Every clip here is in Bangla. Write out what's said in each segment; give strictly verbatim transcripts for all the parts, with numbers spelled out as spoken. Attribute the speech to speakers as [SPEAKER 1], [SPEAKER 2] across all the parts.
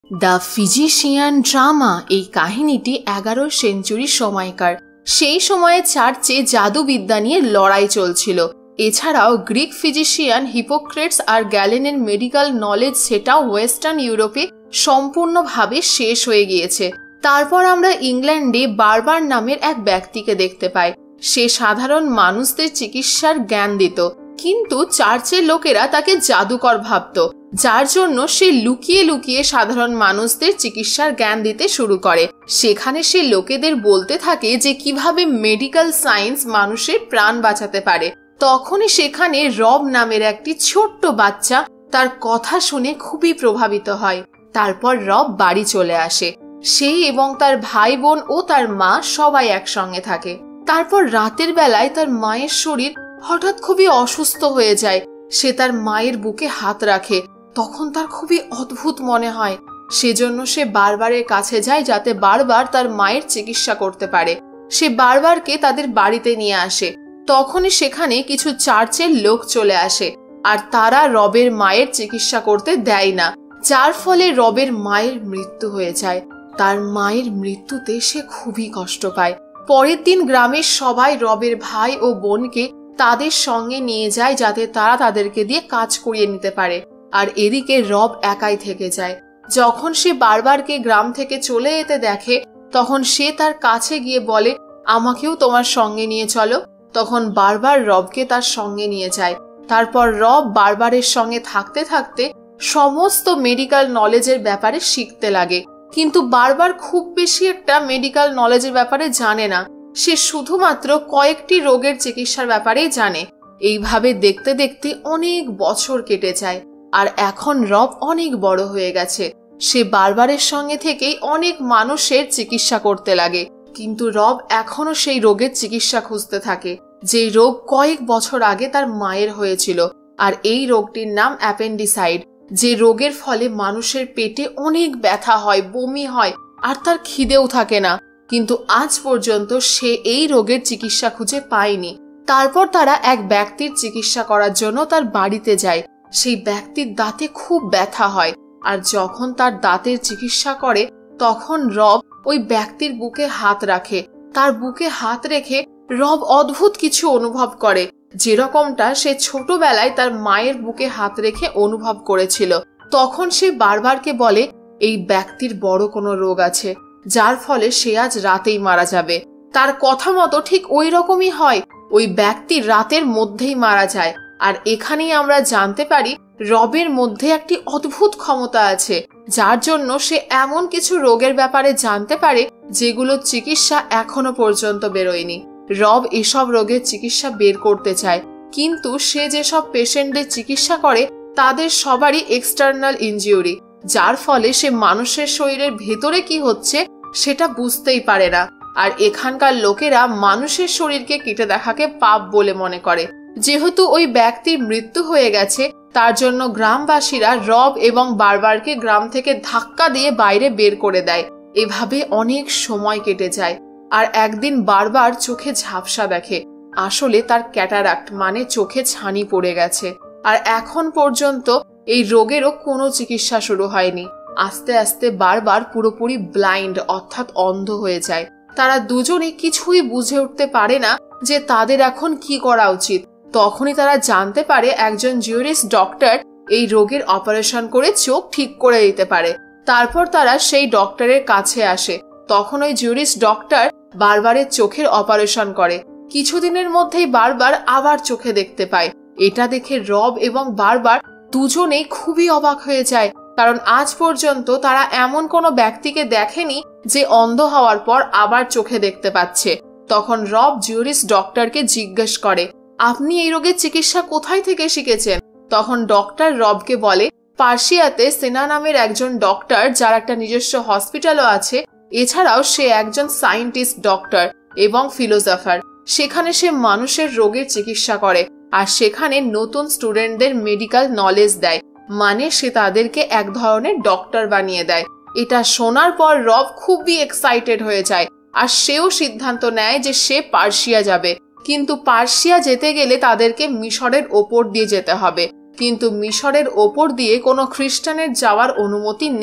[SPEAKER 1] দ্য ফিজিশিয়ান ড্রামা এই কাহিনীটি এগারো সেঞ্চুরির সময়কার। সেই সময়ে চার্চে জাদুবিদ্যা নিয়ে লড়াই চলছিল। এছাড়াও গ্রিক ফিজিশিয়ান হিপোক্রেটস আর গ্যালেনের মেডিকেল নলেজ সেটাও ওয়েস্টার্ন ইউরোপে সম্পূর্ণভাবে শেষ হয়ে গিয়েছে। তারপর আমরা ইংল্যান্ডে বারবার নামের এক ব্যক্তিকে দেখতে পাই। সে সাধারণ মানুষদের চিকিৎসার জ্ঞান দিত, কিন্তু চার্চের লোকেরা তাকে জাদুকর ভাবত, যার জন্য সে লুকিয়ে লুকিয়ে সাধারণ মানুষদের চিকিৎসার জ্ঞান দিতে শুরু করে। সেখানে সে লোকেদের বলতে থাকে যে কিভাবে মেডিকেল সায়েন্স মানুষের প্রাণ বাঁচাতে পারে। তখনই সেখানে রব নামের একটি ছোট্ট বাচ্চা তার কথা শুনে খুবই প্রভাবিত হয়। তারপর রব বাড়ি চলে আসে। সে এবং তার ভাই বোন ও তার মা সবাই একসঙ্গে থাকে। তারপর রাতের বেলায় তার মায়ের শরীর হঠাৎ খুবই অসুস্থ হয়ে যায়। সে তার মায়ের বুকে হাত রাখে। তখন তার খুবই অদ্ভুত মনে হয়। সেজন্য সে বারবারের কাছে যায় যাতে বারবার তার মায়ের চিকিৎসা করতে পারে। সে বারবারকে তাদের বাড়িতে নিয়ে আসে। তখনই সেখানে কিছু চার্চের লোক চলে আসে আর তারা রবের মায়ের চিকিৎসা করতে দেয় না, যার ফলে রবের মায়ের মৃত্যু হয়ে যায়। তার মায়ের মৃত্যুতে সে খুবই কষ্ট পায়। পরের দিন গ্রামের সবাই রবের ভাই ও বোনকে তাদের সঙ্গে নিয়ে যায় যাতে তারা তাদেরকে দিয়ে কাজ করিয়ে নিতে পারে। আর এদিকে রব একাই থেকে যায়। যখন সে বারবারকে গ্রাম থেকে চলে যেতে দেখে, তখন সে তার কাছে গিয়ে বলে, আমাকেও তোমার সঙ্গে নিয়ে চলো। তখন বারবার রবকে তার সঙ্গে নিয়ে যায়। তারপর রব বারবারের সঙ্গে থাকতে থাকতে সমস্ত মেডিকেল নলেজের ব্যাপারে শিখতে লাগে, কিন্তু বারবার খুব বেশি একটা মেডিকেল নলেজের ব্যাপারে জানে না। সে শুধুমাত্র কয়েকটি রোগের চিকিৎসার ব্যাপারেই জানে। এইভাবে দেখতে দেখতে অনেক বছর কেটে যায়। আর এখন রব অনেক বড় হয়ে গেছে। সে বারবারের সঙ্গে থেকেই অনেক মানুষের চিকিৎসা করতে লাগে, কিন্তু রব এখনো সেই রোগের চিকিৎসা খুঁজতে থাকে, যে রোগ কয়েক বছর আগে তার মায়ের হয়েছিল। আর এই রোগটির নাম অ্যাপেন্ডিসাইড, যে রোগের ফলে মানুষের পেটে অনেক ব্যথা হয়, বমি হয় আর তার খিদেও থাকে না। কিন্তু আজ পর্যন্ত সে এই রোগের চিকিৎসা খুঁজে পায়নি। তারপর তারা এক ব্যক্তির চিকিৎসা করার জন্য তার বাড়িতে যায়। সেই ব্যক্তির দাঁতে খুব ব্যথা হয়, আর যখন তার দাঁতের চিকিৎসা করে তখন রব ওই ব্যক্তির বুকে হাত রাখে। তার বুকে হাত রেখে রব অদ্ভুত কিছু অনুভব করে, যেরকমটা সে ছোটবেলায় তার মায়ের বুকে হাত রেখে অনুভব করেছিল। তখন সে বারবারকে বলে এই ব্যক্তির বড় কোনো রোগ আছে, যার ফলে সে আজ রাতেই মারা যাবে। তার কথা মতো ঠিক ওই রকমই হয়। ওই ব্যক্তি রাতের মধ্যেই মারা যায়। আর এখানেই আমরা জানতে পারি রবের মধ্যে একটি অদ্ভুত ক্ষমতা আছে, যার জন্য সে এমন কিছু রোগের ব্যাপারে জানতে পারে যেগুলো চিকিৎসা এখনো পর্যন্ত বেরোয়নি। রব এসব রোগের চিকিৎসা বের করতে চায়, কিন্তু সে যেসব পেশেন্টদের চিকিৎসা করে তাদের সবারই এক্সটার্নাল ইনজিউরি, যার ফলে সে মানুষের শরীরের ভেতরে কি হচ্ছে সেটা বুঝতেই পারে না। আর এখানকার লোকেরা মানুষের শরীরকে কেটে দেখাকে পাপ বলে মনে করে। যেহেতু ওই ব্যক্তির মৃত্যু হয়ে গেছে, তার জন্য গ্রামবাসীরা রব এবং বারবারকে গ্রাম থেকে ধাক্কা দিয়ে বাইরে বের করে দেয়। এভাবে অনেক সময় কেটে যায়। আর একদিন বারবার চোখে ঝাপসা দেখে। আসলে তার ক্যাটারাক্ট মানে চোখে ছানি পড়ে গেছে। আর এখন পর্যন্ত এই রোগেরও কোনো চিকিৎসা শুরু হয়নি। আস্তে আস্তে বারবার পুরোপুরি ব্লাইন্ড অর্থাৎ অন্ধ হয়ে যায়। তারা দুজনে কিছুই বুঝে উঠতে পারে না যে তাদের এখন কি করা উচিত। তখনই তারা জানতে পারে একজন জিওরিস্ট ডক্টর এই রোগের অপারেশন করে চোখ ঠিক করে দিতে পারে। তারপর তারা সেই ডক্টরের কাছে আসে। তখন ওই জিওরিস্ট ডক্টর বারবারের চোখের অপারেশন করে। কিছুদিনের মধ্যেই বারবার আবার চোখে দেখতে পায়। এটা দেখে রব এবং বারবার দুজনেই খুবই অবাক হয়ে যায়, কারণ আজ পর্যন্ত তারা এমন কোনো ব্যক্তিকে দেখেনি যে অন্ধ হওয়ার পর আবার চোখে দেখতে পাচ্ছে। তখন রব জিওরিস্ট ডক্টরকে জিজ্ঞেস করে, আপনি এই রোগের চিকিৎসা কোথায় থেকে শিখেছেন? তখন ডক্টর রবকে বলে, পার্সিয়াতে সেনা নামের একজন ডক্টর, যার একটা নিজস্ব হসপিটালও আছে। এছাড়াও সে একজন সায়েন্টিস্ট ডক্টর এবং ফিলোসফার। সেখানে সে মানুষের রোগের চিকিৎসা করে আর সেখানে নতুন স্টুডেন্টদের মেডিকেল নলেজ দেয়, মানে সে তাদেরকে এক ধরনের ডক্টর বানিয়ে দেয়। এটা শোনার পর রব খুবই এক্সাইটেড হয়ে যায় আর সেও সিদ্ধান্ত নেয় যে সে পার্সিয়া যাবে। কিন্তু পার্সিয়া যেতে গেলে তাদেরকে মিশরের ওপর দিয়ে যেতে হবে, কিন্তু মিশরের ওপর দিয়ে কোনো খ্রিস্টানের যাওয়ার অনুমতি নেই।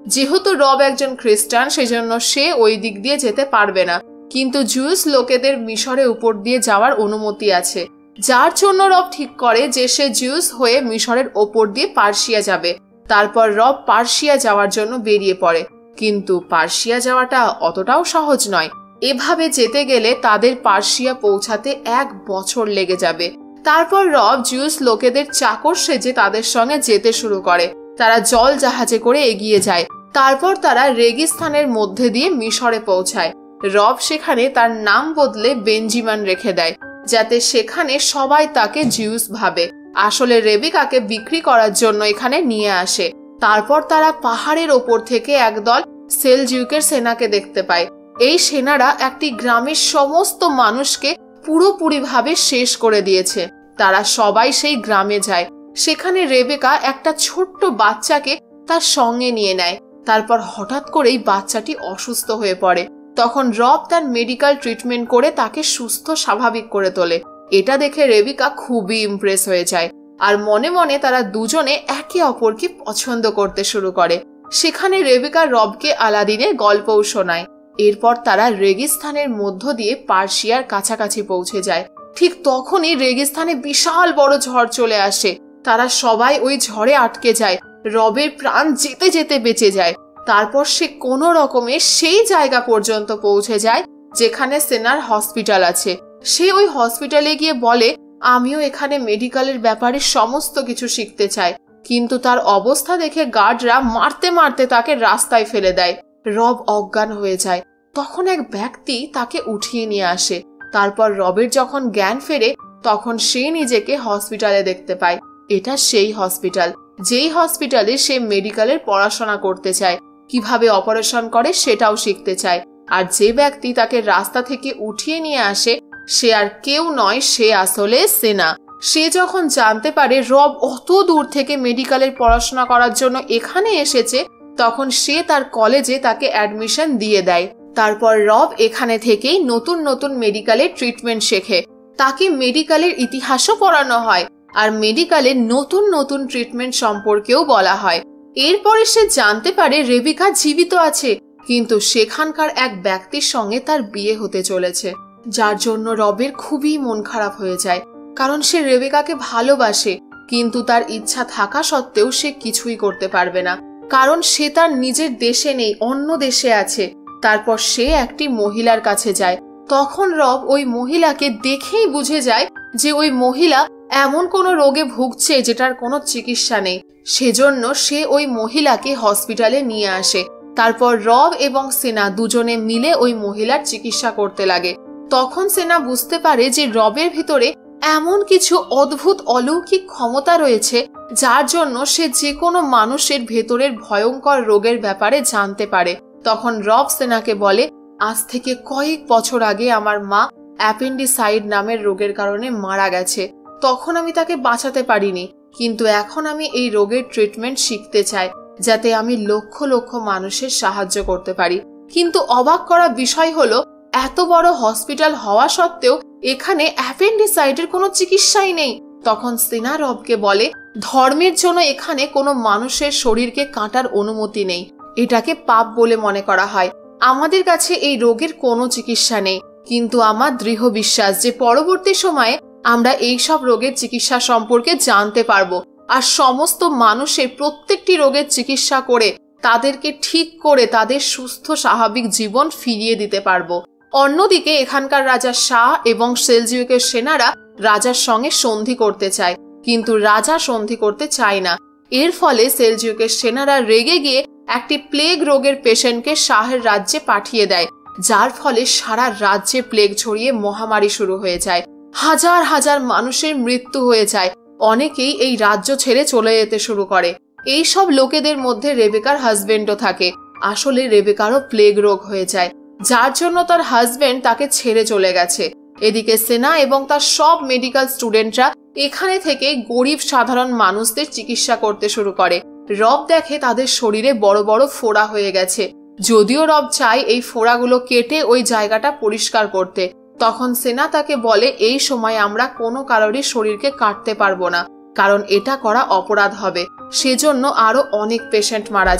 [SPEAKER 1] যেহেতু রব একজন খ্রিস্টান, সেজন্য সে ওই দিক দিয়ে যেতে পারবে না, কিন্তু জুস লোকেদের মিশরে উপর দিয়ে যাওয়ার অনুমতি আছে, যার জন্য রব ঠিক করে যে সে জুস হয়ে মিশরের ওপর দিয়ে পার্সিয়া যাবে। তারপর রব পার্সিয়া যাওয়ার জন্য বেরিয়ে পড়ে, কিন্তু পার্সিয়া যাওয়াটা অতটাও সহজ নয়। এভাবে যেতে গেলে তাদের পার্সিয়া পৌঁছাতে এক বছর লেগে যাবে। তারপর রব জুস লোকেদের চাকর সেজে তাদের সঙ্গে যেতে শুরু করে। তারা জল জাহাজে করে এগিয়ে যায়। তারপর তারা রেগিস্তানের মধ্যে দিয়ে মিশরে পৌঁছায়। রব সেখানে তার নাম বদলে বেঞ্জিমান রেখে দেয়, যাতে সেখানে সবাই তাকে জিউস ভাবে। আসলে রেবেকাকে বিক্রি করার জন্য এখানে নিয়ে আসে। তারপর তারা পাহাড়ের ওপর থেকে একদল সেলজিউকের সেনাকে দেখতে পায়। এই সেনারা একটি গ্রামের সমস্ত মানুষকে পুরোপুরিভাবে শেষ করে দিয়েছে। তারা সবাই সেই গ্রামে যায়। সেখানে রেবেকা একটা ছোট্ট বাচ্চাকে তার সঙ্গে নিয়ে নেয়। তারপর হঠাৎ করেই বাচ্চাটি অসুস্থ হয়ে পড়ে। তখন রব তার মেডিকেল ট্রিটমেন্ট করে তাকে সুস্থ স্বাভাবিক করে তোলে। এটা দেখে রেবেকা খুবই ইমপ্রেস হয়ে যায়, আর মনে মনে তারা দুজনে একে অপরকে পছন্দ করতে শুরু করে। সেখানে রেবেকা রবকে আলাদিনের গল্পও শোনায়। এরপর তারা রেগিস্তানের মধ্য দিয়ে পার্সিয়ার কাছাকাছি পৌঁছে যায়। ঠিক তখনই রেগিস্তানে বিশাল বড় ঝড় চলে আসে। তারা সবাই ওই ঝড়ে আটকে যায়। রবের প্রাণ যেতে যেতে বেঁচে যায়। তারপর সে কোনো রকমে সেই জায়গা পর্যন্ত পৌঁছে যায় যেখানে সেনার হসপিটাল আছে। সে ওই হসপিটালে গিয়ে বলে, আমিও এখানে মেডিকেলের ব্যাপারে সমস্ত কিছু শিখতে চাই। কিন্তু তার অবস্থা দেখে গার্ডরা মারতে মারতে তাকে রাস্তায় ফেলে দেয়। রব অজ্ঞান হয়ে যায়। তখন এক ব্যক্তি তাকে উঠিয়ে নিয়ে আসে। তারপর রবের যখন জ্ঞান ফেরে, তখন সে নিজেকে হসপিটালে দেখতে পায়। এটা সেই হসপিটাল যেই হসপিটালে সে মেডিকেলের পড়াশোনা করতে চায়, কিভাবে অপারেশন করে সেটাও শিখতে চায়। আর যে ব্যক্তি তাকে রাস্তা থেকে উঠিয়ে নিয়ে আসে সে আর কেউ নয়, সে আসলে সেনা। সে যখন জানতে পারে রব অত দূর থেকে মেডিকেলের পড়াশোনা করার জন্য এখানে এসেছে, তখন সে তার কলেজে তাকে অ্যাডমিশন দিয়ে দেয়। তারপর রব এখানে থেকেই নতুন নতুন মেডিকেলের ট্রিটমেন্ট শেখে। তাকে মেডিকেলের ইতিহাসও পড়ানো হয়, আর মেডিকেলের নতুন নতুন ট্রিটমেন্ট সম্পর্কেও বলা হয়। এরপরে সে জানতে পারে রেবেকা জীবিত আছে, কিন্তু সেখানকার এক ব্যক্তির সঙ্গে তার বিয়ে হতে চলেছে, যার জন্য রবের খুবই মন খারাপ হয়ে যায়। কারণ সে রেবেকাকে ভালোবাসে, কিন্তু তার ইচ্ছা থাকা সত্ত্বেও সে কিছুই করতে পারবে না, কারণ সে তার নিজের দেশে নেই, অন্য দেশে আছে। তারপর সে একটি মহিলার কাছে যায়। তখন রব ওই মহিলাকে দেখেই বুঝে যায় যে ওই মহিলা এমন কোনো রোগে ভুগছে যেটার কোনো চিকিৎসা নেই। সেজন্য সে ওই মহিলাকে হসপিটালে নিয়ে আসে। তারপর রব এবং সেনা দুজনে মিলে ওই মহিলার চিকিৎসা করতে লাগে। তখন সেনা বুঝতে পারে যে রবের ভিতরে এমন কিছু অদ্ভুত অলৌকিক ক্ষমতা রয়েছে, যার জন্য সে যে কোনো মানুষের ভেতরের ভয়ঙ্কর রোগের ব্যাপারে জানতে পারে। তখন রব সেনাকে বলে, আজ থেকে কয়েক বছর আগে আমার মা অ্যাপেন্ডিসাইড নামের রোগের কারণে মারা গেছে। তখন আমি তাকে বাঁচাতে পারিনি, কিন্তু এখন আমি এই রোগের ট্রিটমেন্ট শিখতে চাই, যাতে আমি লক্ষ লক্ষ মানুষের সাহায্য করতে পারি। কিন্তু অবাক করা বিষয় হলো, এত বড় হসপিটাল হওয়া সত্ত্বেও এখানে অ্যাপেন্ডিসাইডের কোনো চিকিৎসাই নেই। তখন সেনা রবকে বলে, ধর্মের জন্য এখানে কোনো মানুষের শরীরকে কাটার অনুমতি নেই, এটাকে পাপ বলে মনে করা হয়। আমাদের কাছে এই রোগের কোনো চিকিৎসা নেই, কিন্তু আমার দৃঢ় বিশ্বাস যে পরবর্তী সময়ে আমরা এই সব রোগের চিকিৎসা সম্পর্কে জানতে পারবো, আর সমস্ত মানুষের প্রত্যেকটি রোগের চিকিৎসা করে তাদেরকে ঠিক করে তাদের সুস্থ স্বাভাবিক জীবন ফিরিয়ে দিতে পারবো। অন্যদিকে এখানকার রাজা শাহ এবং সেলজিউকের সেনারা রাজার সঙ্গে সন্ধি করতে চায়, কিন্তু রাজা সন্ধি করতে চায় না। এর ফলে সেলজিউকের সেনারা রেগে গিয়ে একটি প্লেগ রোগের পেশেন্টকে শাহের রাজ্যে পাঠিয়ে দেয়, যার ফলে সারা রাজ্যে প্লেগ ছড়িয়ে মহামারী শুরু হয়ে যায়। হাজার হাজার মানুষের মৃত্যু হয়ে যায়। অনেকেই এই রাজ্য ছেড়ে চলে যেতে শুরু করে। এই সব লোকেদের মধ্যে রেবেকার হাজবেন্ডও থাকে। আসলে রেবেকারও প্লেগ রোগ হয়ে যায়, যার জন্য তার হাজবেন্ড তাকে ছেড়ে চলে গেছে। এদিকে সেনা এবং তার সব মেডিকেল স্টুডেন্টরা এখানে থেকে গরিব সাধারণ মানুষদের চিকিৎসা করতে শুরু করে। রব দেখে তাদের শরীরে বড় বড় ফোড়া হয়ে গেছে। যদিও রব চায় এই ফোড়াগুলো কেটে ওই জায়গাটা পরিষ্কার করতে, তখন সেনা তাকে বলে, এই সময় আমরা কোনো কারোরই শরীরকে কাটতে পারবো না, কারণ এটা করা অপরাধ হবে। সেজন্য আরো অনেক পেশেন্ট মারা যায়।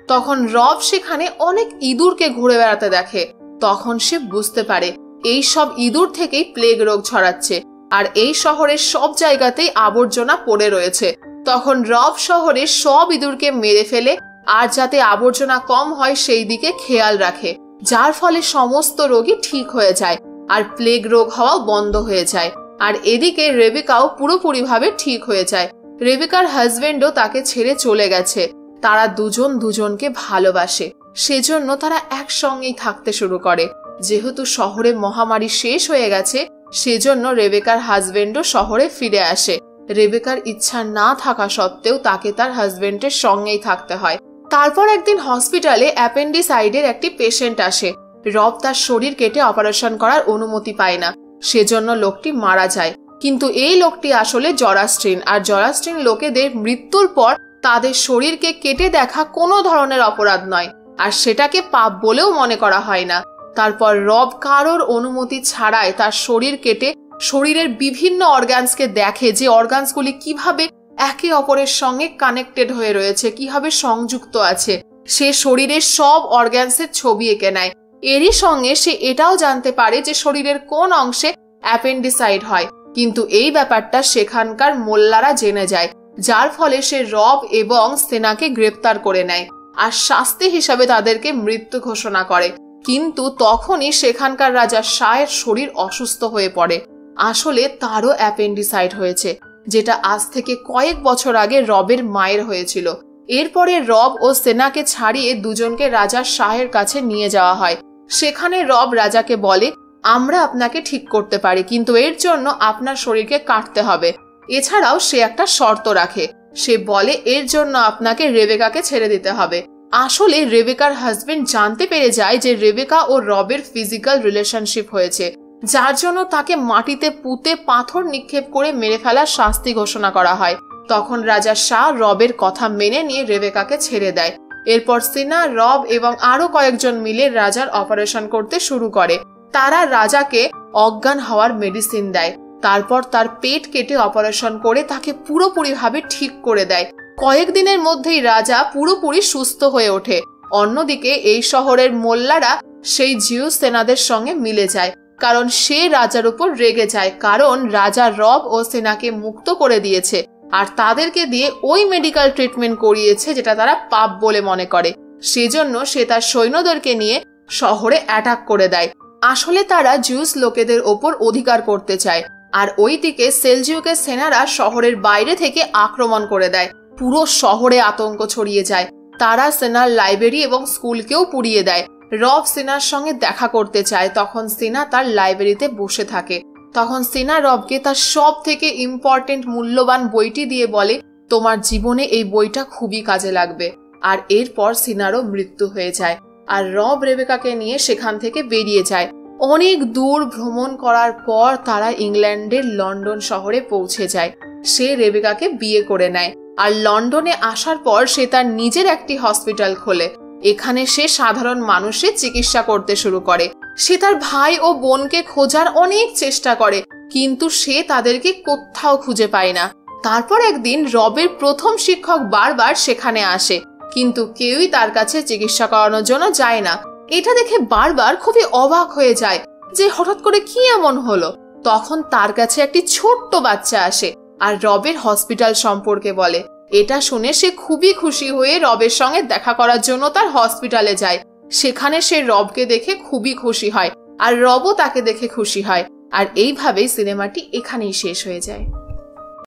[SPEAKER 1] তখন রব সেখানে অনেক ইঁদুরকে ঘুরে বেড়াতে দেখে। তখন সে বুঝতে পারে এই সব ইঁদুর থেকেই প্লেগ রোগ ছড়াচ্ছে, আর এই শহরের সব জায়গাতেই আবর্জনা পড়ে রয়েছে। তখন রব শহরের সব ইঁদুরকে মেরে ফেলে আর যাতে আবর্জনা কম হয় সেই দিকে খেয়াল রাখে, যার ফলে সমস্ত রোগী ঠিক হয়ে যায় আর প্লেগ রোগ হওয়া বন্ধ হয়ে যায়। আর এদিকে রেবেকাও পুরোপুরিভাবে ঠিক হয়ে যায়। রেবেকার হাজবেন্ডও তাকে ছেড়ে চলে গেছে। তারা দুজন দুজনকে ভালোবাসে, সেজন্য তারা একসঙ্গেই থাকতে শুরু করে। যেহেতু শহরে মহামারী শেষ হয়ে গেছে, সেজন্য রেবেকার হাজবেন্ডও শহরে ফিরে আসে। রেবেকার ইচ্ছা না থাকা সত্ত্বেও তাকে তার হাজবেন্ডের সঙ্গেই থাকতে হয়। তারপর একদিন হসপিটালে অ্যাপেন্ডিসাইডের একটি পেশেন্ট আসে। রব তার শরীর কেটে অপারেশন করার অনুমতি পায় না, সেজন্য লোকটি মারা যায়। কিন্তু এই লোকটি আসলে জরাস্ট্রিন, আর জরাস্ট্রিন লোকেদের মৃত্যুর পর তাদের শরীরকে কেটে দেখা কোনো ধরনের অপরাধ নয়, আর সেটাকে পাপ বলেও মনে করা হয় না। তারপর রব কারোর অনুমতি ছাড়াই তার শরীর কেটে শরীরের বিভিন্ন অর্গানসকে দেখে যে অর্গানসগুলি কিভাবে একে অপরের সঙ্গে কানেক্টেড হয়ে রয়েছে, কিভাবে সংযুক্ত আছে। সে শরীরের সব অর্গানসের ছবি এঁকে নেয়। এরই সঙ্গে সে এটাও জানতে পারে যে শরীরের কোন অংশে অ্যাপেন্ডিসাইড হয়, কিন্তু এই ব্যাপারটা সেখানকার মোল্লারা জেনে যায়, যার ফলে সে রব এবং সেনাকে গ্রেপ্তার করে নেয় আর শাস্তি হিসাবে তাদেরকে মৃত্যু ঘোষণা করে। কিন্তু তখনই সেখানকার রাজা শাহের শরীর অসুস্থ হয়ে পড়ে। আসলে তারও অ্যাপেন্ডিসাইড হয়েছে, যেটা আজ থেকে কয়েক বছর আগে রবের মায়ের হয়েছিল। এরপরে রব ও সেনাকে ছাড়িয়ে দুজনকে রাজা শাহের কাছে নিয়ে যাওয়া হয়। সেখানে রব রাজাকে বলে, আমরা আপনাকে ঠিক করতে পারি, কিন্তু এর জন্য আপনার শরীরকে কাটতে হবে। এছাড়াও সে একটা শর্ত রাখে। সে বলে এর জন্য আপনাকে রেবেকাকে ছেড়ে দিতে হবে। আসলে রেবেকার হাজবেন্ড জানতে পেরে যায় যে রেবেকা ও রবের ফিজিক্যাল রিলেশনশিপ হয়েছে, যার জন্য তাকে মাটিতে পুঁতে পাথর নিক্ষেপ করে মেরে ফেলার শাস্তি ঘোষণা করা হয়। তখন রাজা শাহ রবের কথা মেনে নিয়ে রেবেকাকে ছেড়ে দেয়। এরপর সিনা, রব এবং আরো কয়েকজন মিলে রাজার অপারেশন করতে শুরু করে। তারা রাজাকে অজ্ঞান হওয়ার মেডিসিন দেয়। তারপর তার পেট কেটে অপারেশন করে তাকে পুরোপুরিভাবে ঠিক করে দেয়। কয়েকদিনের মধ্যেই রাজা পুরোপুরি সুস্থ হয়ে ওঠে। অন্যদিকে এই শহরের মোল্লারা সেই জিউস সেনাদের সঙ্গে মিলে যায়, কারণ সে রাজার উপর রেগে যায়, কারণ রাজা রব ও সেনাকে মুক্ত করে দিয়েছে আর তাদেরকে দিয়ে ওই মেডিকেল ট্রিটমেন্ট করিয়েছে যেটা তারা পাপ বলে মনে করে। সেজন্য সে তার সৈন্যদেরকে নিয়ে শহরে অ্যাটাক করে দেয়। আসলে তারা জিউস লোকেদের ওপর অধিকার করতে চায়, আর ওইদিকে সেলজিউকের সেনারা শহরের বাইরে থেকে আক্রমণ করে দেয়। পুরো শহরে আতঙ্ক ছড়িয়ে যায়। তারা সেনার লাইব্রেরি এবং স্কুলকেও পুড়িয়ে দেয়। রব সিনার সঙ্গে দেখা করতে চায়, তখন সিনা তার লাইব্রেরিতে বসে থাকে। তখন সিনা রবকে তার সব থেকে ইম্পর্টেন্ট মূল্যবান বইটি দিয়ে বলে, তোমার জীবনে এই বইটা খুবই কাজে লাগবে। আর এরপর সিনারও মৃত্যু হয়ে যায়, আর রব রেবেকাকে নিয়ে সেখান থেকে বেরিয়ে যায়। অনেক দূর ভ্রমণ করার পর তারা ইংল্যান্ডের লন্ডন শহরে পৌঁছে যায়। সে রেবেকাকে বিয়ে করে নেয়, আর লন্ডনে আসার পর সে তার নিজের একটি হসপিটাল খোলে। এখানে সে সাধারণ মানুষের চিকিৎসা করতে শুরু করে। সে তার ভাই ও বোনকে খোঁজার অনেক চেষ্টা করে, কিন্তু সে তাদেরকে কোথাও খুঁজে পায় না। তারপর একদিন রবের প্রথম শিক্ষক বারবার সেখানে আসে, কিন্তু কেউই তার কাছে চিকিৎসা করানোর জন্য যায় না। এটা দেখে বারবার খুবই অবাক হয়ে যায় যে হঠাৎ করে কি এমন হলো। তখন তার কাছে একটি ছোট্ট বাচ্চা আসে আর রবের হসপিটাল সম্পর্কে বলে। এটা শুনে সে খুবই খুশি হয়ে রবের সঙ্গে দেখা করার জন্য তার হসপিটালে যায়। সেখানে সে রবকে দেখে খুবই খুশি হয়, আর রবও তাকে দেখে খুশি হয়। আর এইভাবেই সিনেমাটি এখানেই শেষ হয়ে যায়।